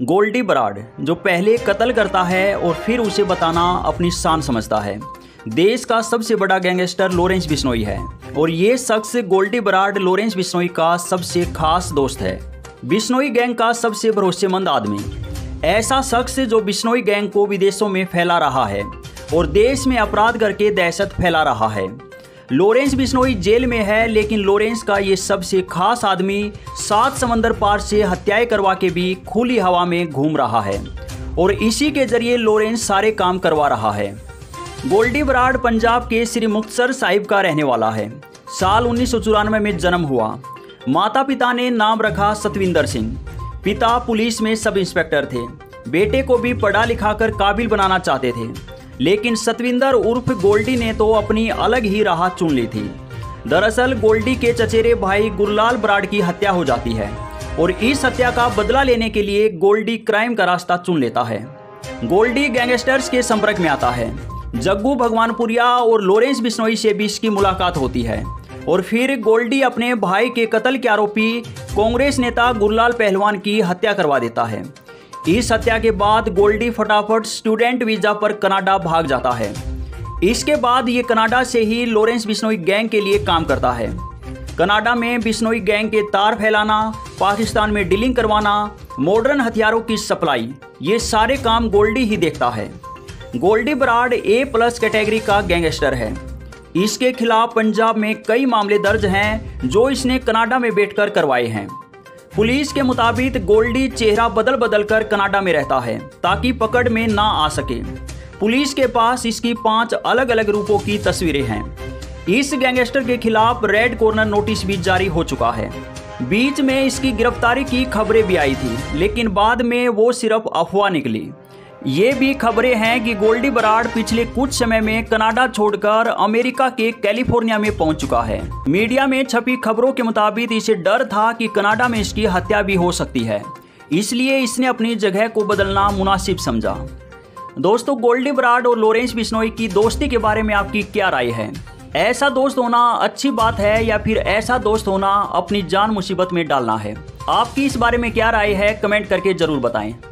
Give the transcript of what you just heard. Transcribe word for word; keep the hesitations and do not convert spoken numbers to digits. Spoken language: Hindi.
गोल्डी बराड़, जो पहले कत्ल करता है और फिर उसे बताना अपनी शान समझता है। देश का सबसे बड़ा गैंगस्टर लॉरेंस बिश्नोई है और ये शख्स गोल्डी बराड़ लॉरेंस बिश्नोई का सबसे खास दोस्त है। बिश्नोई गैंग का सबसे भरोसेमंद आदमी, ऐसा शख्स जो बिश्नोई गैंग को विदेशों में फैला रहा है और देश में अपराध करके दहशत फैला रहा है। लॉरेंस बिश्नोई जेल में है, लेकिन लॉरेंस का ये सबसे खास आदमी सात समंदर पार से हत्याएं करवा के भी खुली हवा में घूम रहा है और इसी के जरिए लॉरेंस सारे काम करवा रहा है। गोल्डी बराड़ पंजाब के श्री मुक्तसर साहिब का रहने वाला है। साल उन्नीस सौ चौरानवे में जन्म हुआ। माता पिता ने नाम रखा सतविंदर सिंह। पिता पुलिस में सब इंस्पेक्टर थे। बेटे को भी पढ़ा लिखा कर काबिल बनाना चाहते थे, लेकिन सतविंदर उर्फ गोल्डी ने तो अपनी अलग ही राह चुन ली थी। दरअसल गोल्डी के चचेरे भाई गुरलाल बराड़ की हत्या हो जाती है और इस हत्या का बदला लेने के लिए गोल्डी क्राइम का रास्ता चुन लेता है। गोल्डी गैंगस्टर्स के संपर्क में आता है। जग्गू भगवानपुरिया और लॉरेंस बिश्नोई से भी इसकी मुलाकात होती है और फिर गोल्डी अपने भाई के कत्ल के आरोपी कांग्रेस नेता गुरलाल पहलवान की हत्या करवा देता है। इस हत्या के बाद गोल्डी फटाफट स्टूडेंट वीजा पर कनाडा भाग जाता है। इसके बाद ये कनाडा से ही लॉरेंस बिश्नोई गैंग के लिए काम करता है। कनाडा में बिश्नोई गैंग के तार फैलाना, पाकिस्तान में डीलिंग करवाना, मॉडर्न हथियारों की सप्लाई, ये सारे काम गोल्डी ही देखता है। Goldy Brar A plus category का गैंगस्टर है। इसके खिलाफ पंजाब में कई मामले दर्ज हैं जो इसने कनाडा में बैठकर करवाए हैं। पुलिस के मुताबिक गोल्डी चेहरा बदल बदल कर कनाडा में रहता है ताकि पकड़ में ना आ सके। पुलिस के पास इसकी पांच अलग अलग रूपों की तस्वीरें हैं। इस गैंगस्टर के खिलाफ रेड कॉर्नर नोटिस भी जारी हो चुका है। बीच में इसकी गिरफ्तारी की खबरें भी आई थी, लेकिन बाद में वो सिर्फ अफवाह निकली। ये भी खबरें हैं कि गोल्डी बराड़ पिछले कुछ समय में कनाडा छोड़कर अमेरिका के कैलिफोर्निया में पहुंच चुका है। मीडिया में छपी खबरों के मुताबिक इसे डर था कि कनाडा में इसकी हत्या भी हो सकती है, इसलिए इसने अपनी जगह को बदलना मुनासिब समझा। दोस्तों, गोल्डी बराड़ और लॉरेंस बिश्नोई की दोस्ती के बारे में आपकी क्या राय है? ऐसा दोस्त होना अच्छी बात है या फिर ऐसा दोस्त होना अपनी जान मुसीबत में डालना है? आपकी इस बारे में क्या राय है? कमेंट करके जरूर बताएं।